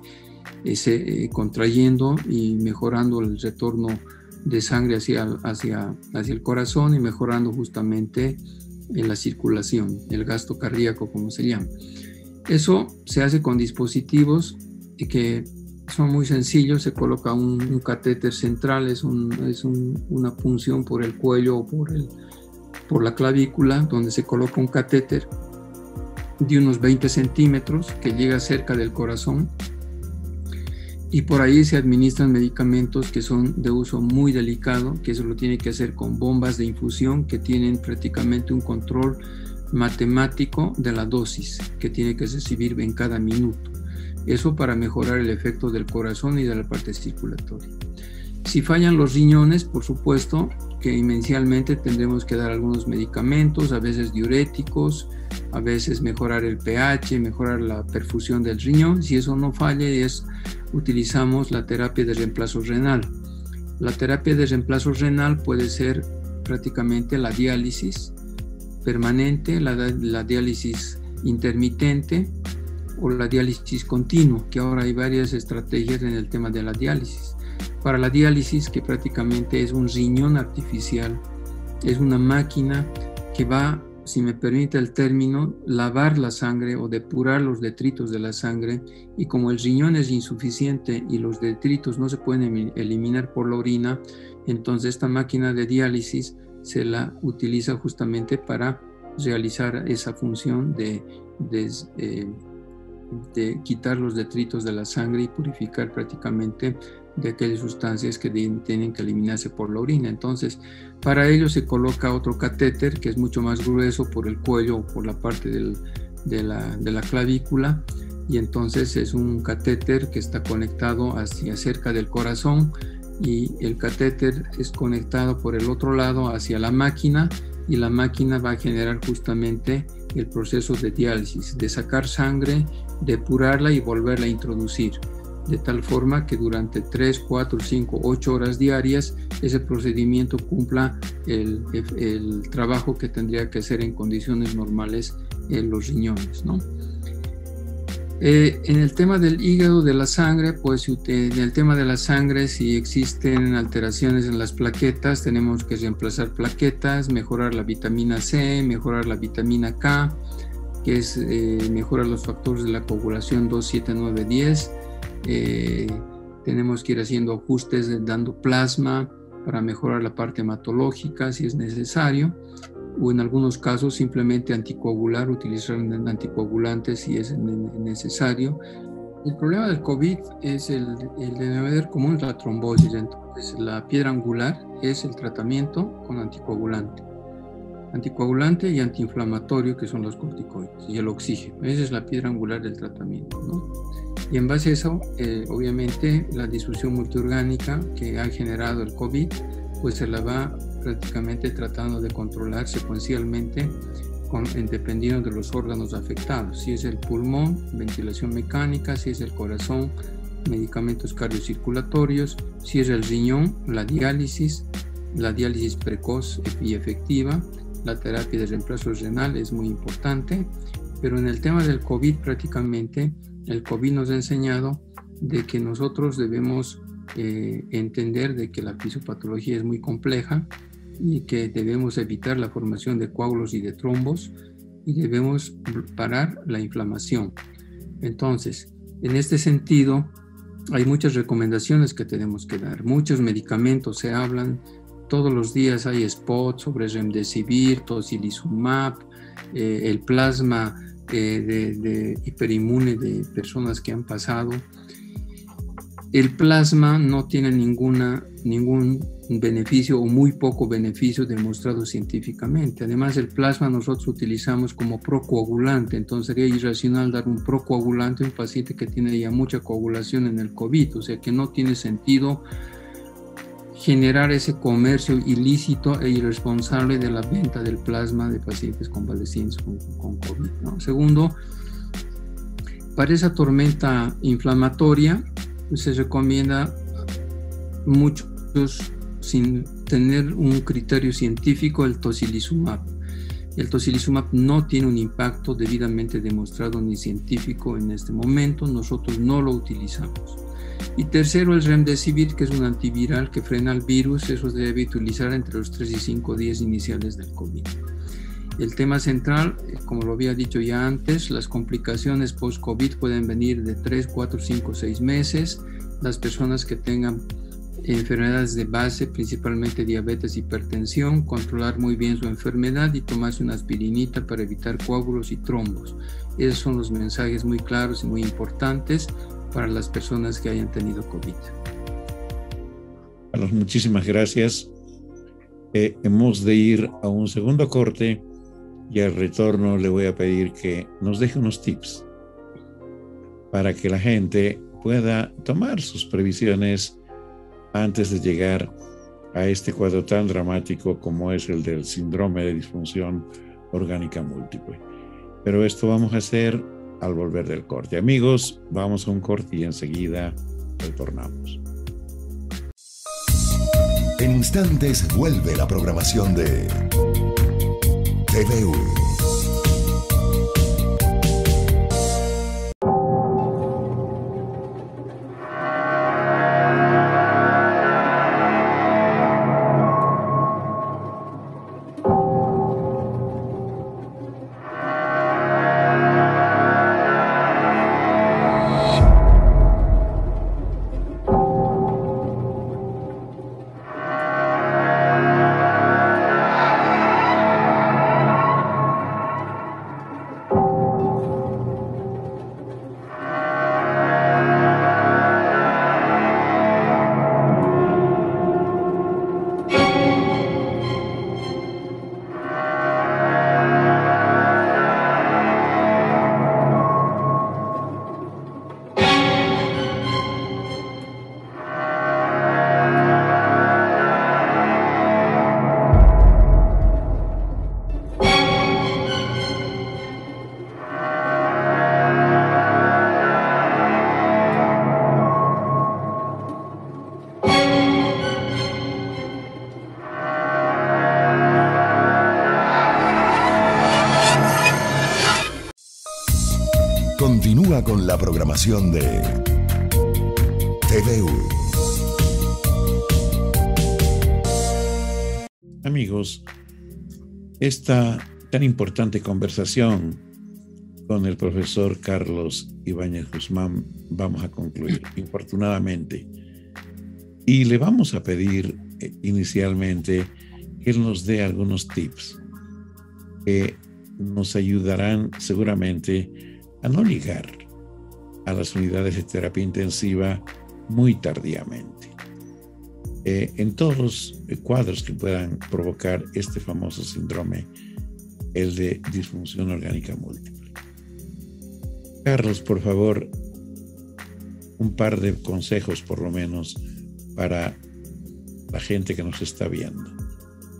contrayendo y mejorando el retorno de sangre hacia el corazón, y mejorando justamente en la circulación, el gasto cardíaco, como se llama. Eso se hace con dispositivos que son muy sencillos. Se coloca un catéter central, es una punción por el cuello o por la clavícula, donde se coloca un catéter de unos 20 centímetros que llega cerca del corazón, y por ahí se administran medicamentos que son de uso muy delicado, que eso lo tiene que hacer con bombas de infusión que tienen prácticamente un control matemático de la dosis que tiene que recibir en cada minuto. Eso para mejorar el efecto del corazón y de la parte circulatoria. Si fallan los riñones, por supuesto que inicialmente tendremos que dar algunos medicamentos, a veces diuréticos, a veces mejorar el pH, mejorar la perfusión del riñón. Si eso no falla, utilizamos la terapia de reemplazo renal. La terapia de reemplazo renal puede ser prácticamente la diálisis permanente, la diálisis intermitente o la diálisis continua, que ahora hay varias estrategias en el tema de la diálisis. Para la diálisis, que prácticamente es un riñón artificial, es una máquina que va, si me permite el término, lavar la sangre o depurar los detritos de la sangre, y como el riñón es insuficiente y los detritos no se pueden eliminar por la orina, entonces esta máquina de diálisis se la utiliza justamente para realizar esa función de quitar los detritos de la sangre y purificar prácticamente de aquellas sustancias que tienen que eliminarse por la orina. Entonces, para ello se coloca otro catéter que es mucho más grueso por el cuello o por la parte de la clavícula, y entonces es un catéter que está conectado hacia cerca del corazón, y el catéter es conectado por el otro lado hacia la máquina, y la máquina va a generar justamente el proceso de diálisis, de sacar sangre, depurarla y volverla a introducir, de tal forma que durante 3, 4, 5, 8 horas diarias ese procedimiento cumpla el trabajo que tendría que hacer en condiciones normales en los riñones, ¿no? En el tema del hígado, de la sangre, pues en el tema de la sangre, si existen alteraciones en las plaquetas, tenemos que reemplazar plaquetas, mejorar la vitamina C, mejorar la vitamina K, que es mejorar los factores de la coagulación 2, 7, 9, 10. Tenemos que ir haciendo ajustes dando plasma para mejorar la parte hematológica si es necesario, o en algunos casos simplemente anticoagular, utilizar anticoagulantes si es necesario. El problema del COVID es el denominador común, la trombosis. Entonces la piedra angular es el tratamiento con anticoagulante y antiinflamatorio, que son los corticoides, y el oxígeno. Esa es la piedra angular del tratamiento, ¿no? Y en base a eso, obviamente, la disfunción multiorgánica que ha generado el COVID, pues se la va prácticamente tratando de controlar secuencialmente dependiendo de los órganos afectados. Si es el pulmón, ventilación mecánica; si es el corazón, medicamentos cardiocirculatorios, cierra el riñón, la diálisis precoz y efectiva, la terapia de reemplazo renal es muy importante, pero en el tema del COVID prácticamente el COVID nos ha enseñado de que nosotros debemos entender de que la fisiopatología es muy compleja y que debemos evitar la formación de coágulos y de trombos y debemos parar la inflamación. Entonces, en este sentido, hay muchas recomendaciones que tenemos que dar. Muchos medicamentos se hablan, todos los días hay spots sobre remdesivir, tocilizumab, el plasma de hiperinmune de personas que han pasado. El plasma no tiene ningún beneficio o muy poco beneficio demostrado científicamente. Además, el plasma nosotros utilizamos como procoagulante, entonces sería irracional dar un procoagulante a un paciente que tiene ya mucha coagulación en el COVID, o sea que no tiene sentido generar ese comercio ilícito e irresponsable de la venta del plasma de pacientes convalecientes con COVID, ¿no? Segundo, para esa tormenta inflamatoria se recomienda muchos sin tener un criterio científico el tocilizumab. El tocilizumab no tiene un impacto debidamente demostrado ni científico en este momento, nosotros no lo utilizamos. Y tercero, el remdesivir, que es un antiviral que frena el virus, eso se debe utilizar entre los 3 y 5 días iniciales del COVID. El tema central, como lo había dicho ya antes, las complicaciones post-COVID pueden venir de 3, 4, 5, 6 meses. Las personas que tengan enfermedades de base, principalmente diabetes, hipertensión, controlar muy bien su enfermedad y tomarse una aspirinita para evitar coágulos y trombos. Esos son los mensajes muy claros y muy importantes para las personas que hayan tenido COVID. Carlos, muchísimas gracias. Hemos de ir a un segundo corte y al retorno le voy a pedir que nos deje unos tips para que la gente pueda tomar sus previsiones antes de llegar a este cuadro tan dramático como es el del síndrome de disfunción orgánica múltiple. Pero esto vamos a hacer al volver del corte. Amigos, vamos a un corte y enseguida retornamos. En instantes vuelve la programación de TVU. Continúa con la programación de TVU. Amigos, esta tan importante conversación con el profesor Carlos Ibáñez Guzmán vamos a concluir, infortunadamente. Y le vamos a pedir inicialmente que él nos dé algunos tips que nos ayudarán seguramente a no llegar a las unidades de terapia intensiva muy tardíamente. En todos los cuadros que puedan provocar este famoso síndrome, el de disfunción orgánica múltiple. Carlos, por favor, un par de consejos por lo menos para la gente que nos está viendo.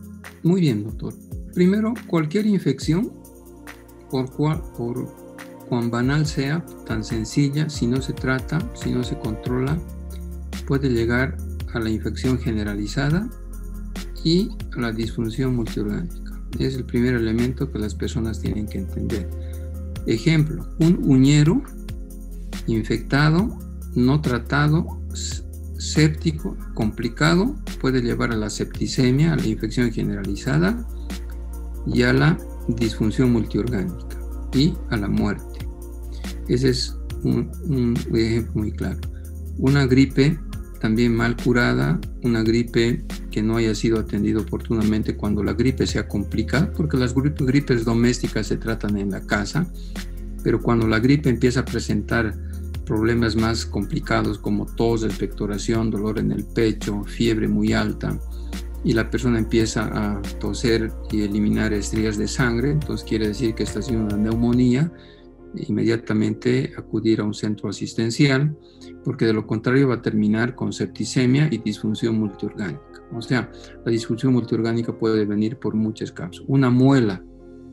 Muy bien, doctor. Primero, cualquier infección, por cuán banal sea, tan sencilla, si no se trata, si no se controla, puede llegar a la infección generalizada y a la disfunción multiorgánica. Es el primer elemento que las personas tienen que entender. Ejemplo, un uñero infectado, no tratado, séptico, complicado, puede llevar a la septicemia, a la infección generalizada y a la disfunción multiorgánica y a la muerte. Ese es un ejemplo muy claro. Una gripe también mal curada, una gripe que no haya sido atendida oportunamente cuando la gripe sea complicada, porque las gripes domésticas se tratan en la casa, pero cuando la gripe empieza a presentar problemas más complicados como tos, expectoración, dolor en el pecho, fiebre muy alta, y la persona empieza a toser y eliminar estrías de sangre, entonces quiere decir que está haciendo una neumonía, inmediatamente acudir a un centro asistencial, porque de lo contrario va a terminar con septicemia y disfunción multiorgánica. O sea, la disfunción multiorgánica puede venir por muchas causas. Una muela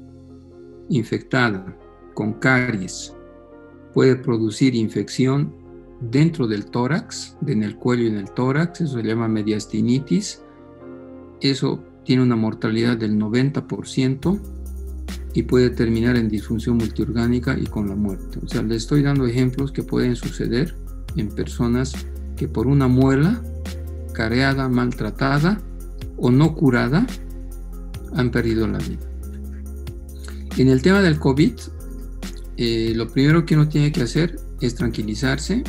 infectada con caries puede producir infección dentro del tórax, en el cuello y en el tórax, eso se llama mediastinitis. Eso tiene una mortalidad del 90% y puede terminar en disfunción multiorgánica y con la muerte. O sea, le estoy dando ejemplos que pueden suceder en personas que por una muela careada, maltratada o no curada han perdido la vida. En el tema del COVID, lo primero que uno tiene que hacer es tranquilizarse.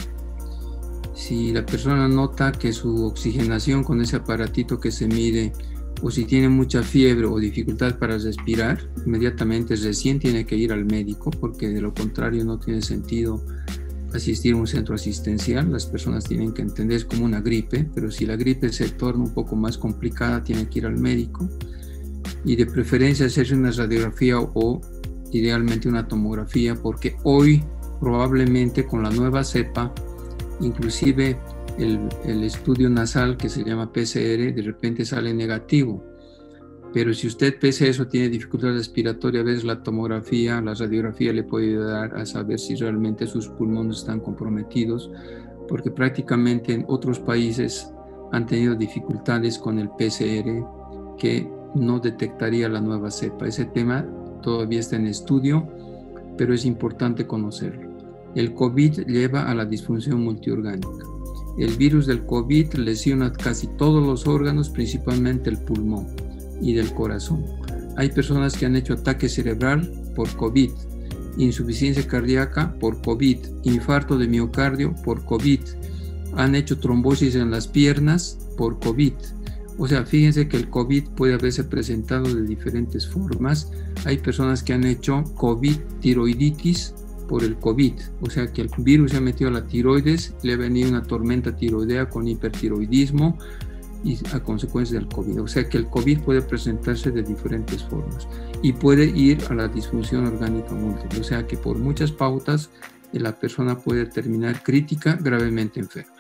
Si la persona nota que su oxigenación con ese aparatito que se mide, o si tiene mucha fiebre o dificultad para respirar, inmediatamente recién tiene que ir al médico, porque de lo contrario no tiene sentido asistir a un centro asistencial. Las personas tienen que entender es como una gripe, pero si la gripe se torna un poco más complicada, tiene que ir al médico y de preferencia hacerse una radiografía o idealmente una tomografía, porque hoy probablemente con la nueva cepa, inclusive el estudio nasal que se llama PCR de repente sale negativo, pero si usted pese a eso tiene dificultad respiratoria, a veces la tomografía, la radiografía le puede ayudar a saber si realmente sus pulmones están comprometidos, porque prácticamente en otros países han tenido dificultades con el PCR que no detectaría la nueva cepa. Ese tema todavía está en estudio, pero es importante conocerlo. El COVID lleva a la disfunción multiorgánica. El virus del COVID lesiona casi todos los órganos, principalmente el pulmón y del corazón. Hay personas que han hecho ataque cerebral por COVID, insuficiencia cardíaca por COVID, infarto de miocardio por COVID, han hecho trombosis en las piernas por COVID. O sea, fíjense que el COVID puede haberse presentado de diferentes formas. Hay personas que han hecho COVID tiroiditis por el COVID, o sea que el virus se ha metido a la tiroides, le ha venido una tormenta tiroidea con hipertiroidismo y a consecuencia del COVID. O sea que el COVID puede presentarse de diferentes formas y puede ir a la disfunción orgánica múltiple. O sea que por muchas pautas la persona puede terminar crítica, gravemente enferma.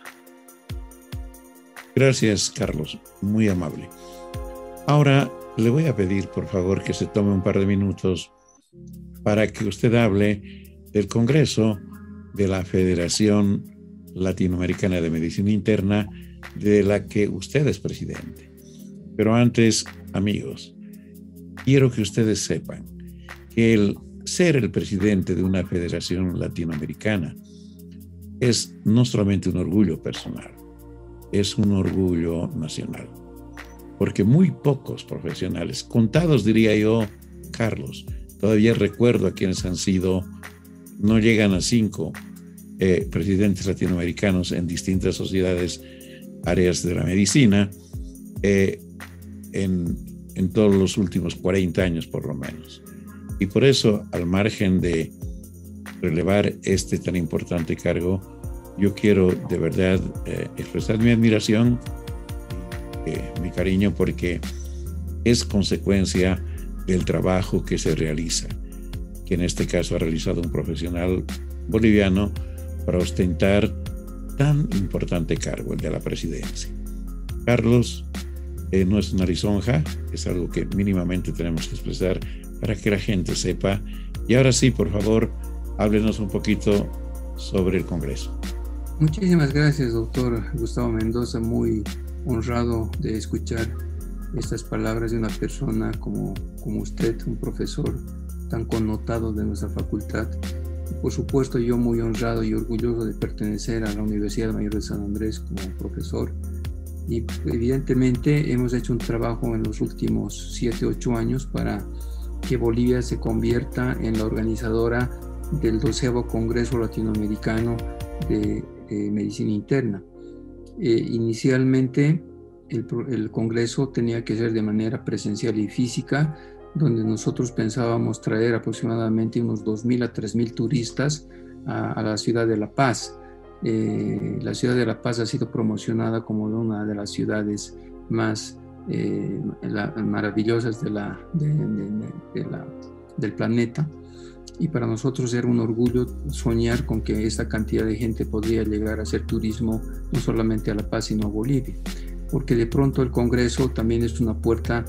Gracias, Carlos. Muy amable. Ahora le voy a pedir, por favor, que se tome un par de minutos para que usted hable del Congreso de la Federación Latinoamericana de Medicina Interna, de la que usted es presidente. Pero antes, amigos, quiero que ustedes sepan que el ser el presidente de una federación latinoamericana es no solamente un orgullo personal, es un orgullo nacional. Porque muy pocos profesionales, contados diría yo, Carlos, todavía recuerdo a quienes han sido, no llegan a 5 presidentes latinoamericanos en distintas sociedades, áreas de la medicina, en todos los últimos 40 años por lo menos. Y por eso, al margen de relevar este tan importante cargo, yo quiero de verdad expresar mi admiración, mi cariño, porque es consecuencia del trabajo que se realiza, que en este caso ha realizado un profesional boliviano para ostentar tan importante cargo, el de la presidencia. Carlos, no es una lisonja, es algo que mínimamente tenemos que expresar para que la gente sepa. Y ahora sí, por favor, háblenos un poquito sobre el Congreso. Muchísimas gracias, doctor Gustavo Mendoza. Muy honrado de escuchar estas palabras de una persona como usted, un profesor tan connotado de nuestra facultad. Por supuesto, yo muy honrado y orgulloso de pertenecer a la Universidad Mayor de San Andrés como profesor. Y evidentemente hemos hecho un trabajo en los últimos 7-8 años para que Bolivia se convierta en la organizadora del 12º Congreso Latinoamericano de Medicina Interna. Inicialmente el Congreso tenía que ser de manera presencial y física, donde nosotros pensábamos traer aproximadamente unos 2.000 a 3.000 turistas a la ciudad de La Paz. La ciudad de La Paz ha sido promocionada como una de las ciudades más maravillosas del planeta, y para nosotros era un orgullo soñar con que esta cantidad de gente podría llegar a hacer turismo no solamente a La Paz sino a Bolivia, porque de pronto el Congreso también es una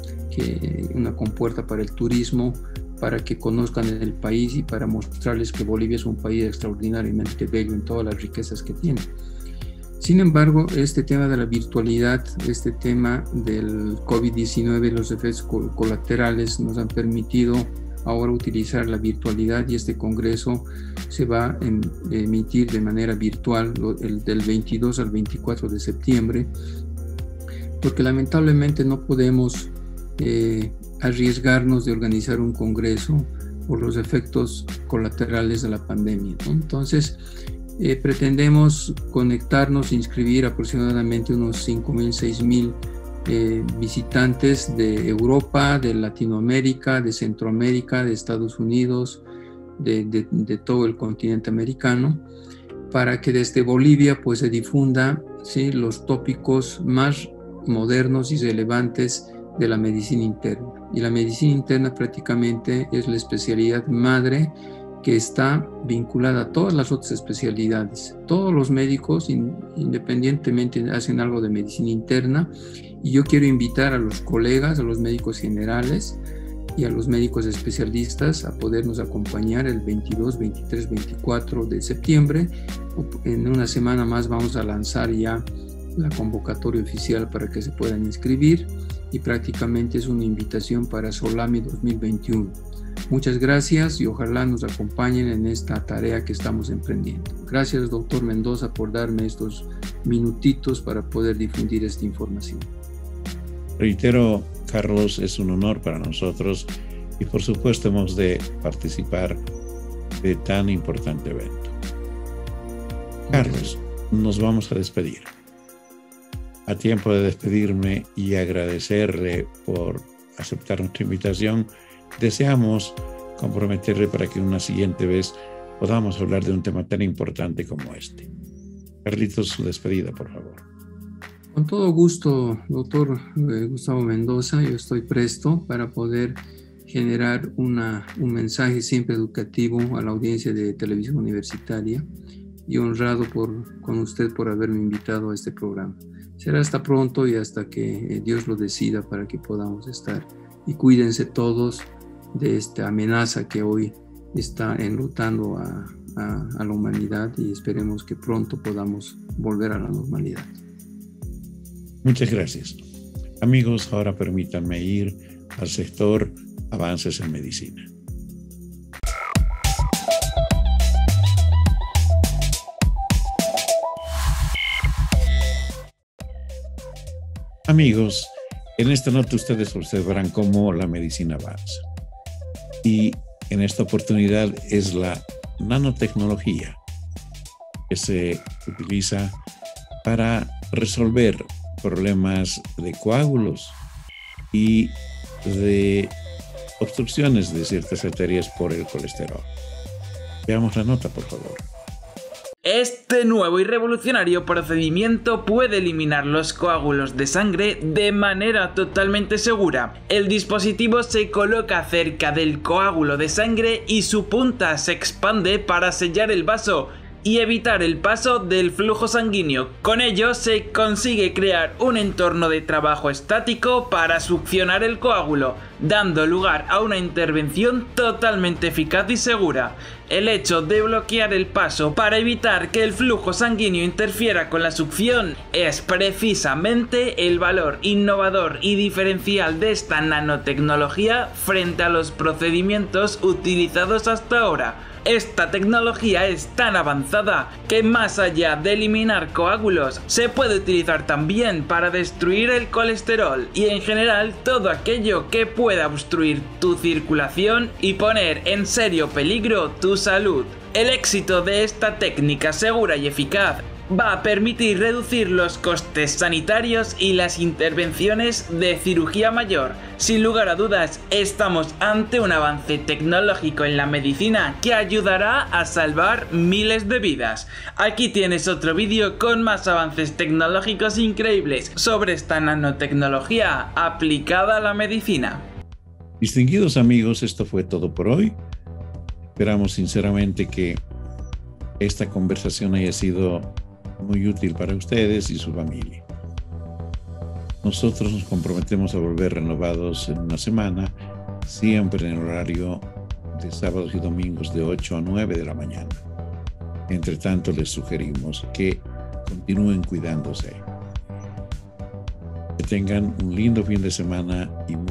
compuerta para el turismo, para que conozcan el país y para mostrarles que Bolivia es un país extraordinariamente bello en todas las riquezas que tiene. Sin embargo, este tema de la virtualidad, este tema del COVID-19 y los efectos colaterales nos han permitido ahora utilizar la virtualidad, y este congreso se va a emitir de manera virtual del 22 al 24 de septiembre, porque lamentablemente no podemos arriesgarnos de organizar un congreso por los efectos colaterales de la pandemia, ¿no? Entonces, pretendemos conectarnos, inscribir aproximadamente unos 5.000, 6.000 visitantes de Europa, de Latinoamérica, de Centroamérica, de Estados Unidos, de todo el continente americano, para que desde Bolivia pues se difunda, ¿sí?, los tópicos más modernos y relevantes de la medicina interna. Y la medicina interna prácticamente es la especialidad madre que está vinculada a todas las otras especialidades. Todos los médicos independientemente hacen algo de medicina interna, y yo quiero invitar a los colegas, a los médicos generales y a los médicos especialistas a podernos acompañar el 22, 23, 24 de septiembre. En una semana más vamos a lanzar ya la convocatoria oficial para que se puedan inscribir, y prácticamente es una invitación para Solami 2021. Muchas gracias y ojalá nos acompañen en esta tarea que estamos emprendiendo. Gracias, doctor Mendoza, por darme estos minutitos para poder difundir esta información. Reitero, Carlos, es un honor para nosotros y por supuesto hemos de participar de tan importante evento. Carlos, nos vamos a despedir. A tiempo de despedirme y agradecerle por aceptar nuestra invitación, deseamos comprometerle para que una siguiente vez podamos hablar de un tema tan importante como este. Carlitos, su despedida, por favor. Con todo gusto, doctor Gustavo Mendoza, yo estoy presto para poder generar un mensaje siempre educativo a la audiencia de Televisión Universitaria, y honrado con usted por haberme invitado a este programa. Será hasta pronto y hasta que Dios lo decida, para que podamos estar. Y cuídense todos de esta amenaza que hoy está enlutando a la humanidad, y esperemos que pronto podamos volver a la normalidad. Muchas gracias. Amigos, ahora permítanme ir al sector Avances en Medicina. Amigos, en esta nota ustedes observarán cómo la medicina avanza. Y en esta oportunidad es la nanotecnología que se utiliza para resolver problemas de coágulos y de obstrucciones de ciertas arterias por el colesterol. Veamos la nota, por favor. Este nuevo y revolucionario procedimiento puede eliminar los coágulos de sangre de manera totalmente segura. El dispositivo se coloca cerca del coágulo de sangre y su punta se expande para sellar el vaso y evitar el paso del flujo sanguíneo. Con ello se consigue crear un entorno de trabajo estático para succionar el coágulo, dando lugar a una intervención totalmente eficaz y segura. El hecho de bloquear el paso para evitar que el flujo sanguíneo interfiera con la succión es precisamente el valor innovador y diferencial de esta nanotecnología frente a los procedimientos utilizados hasta ahora. Esta tecnología es tan avanzada que más allá de eliminar coágulos, se puede utilizar también para destruir el colesterol y en general todo aquello que pueda obstruir tu circulación y poner en serio peligro tu salud. El éxito de esta técnica segura y eficaz va a permitir reducir los costes sanitarios y las intervenciones de cirugía mayor. Sin lugar a dudas, estamos ante un avance tecnológico en la medicina que ayudará a salvar miles de vidas. Aquí tienes otro vídeo con más avances tecnológicos increíbles sobre esta nanotecnología aplicada a la medicina. Distinguidos amigos, esto fue todo por hoy. Esperamos sinceramente que esta conversación haya sido muy útil para ustedes y su familia. Nosotros nos comprometemos a volver renovados en una semana, siempre en el horario de sábados y domingos de 8 a 9 de la mañana. Entre tanto, les sugerimos que continúen cuidándose. Que tengan un lindo fin de semana y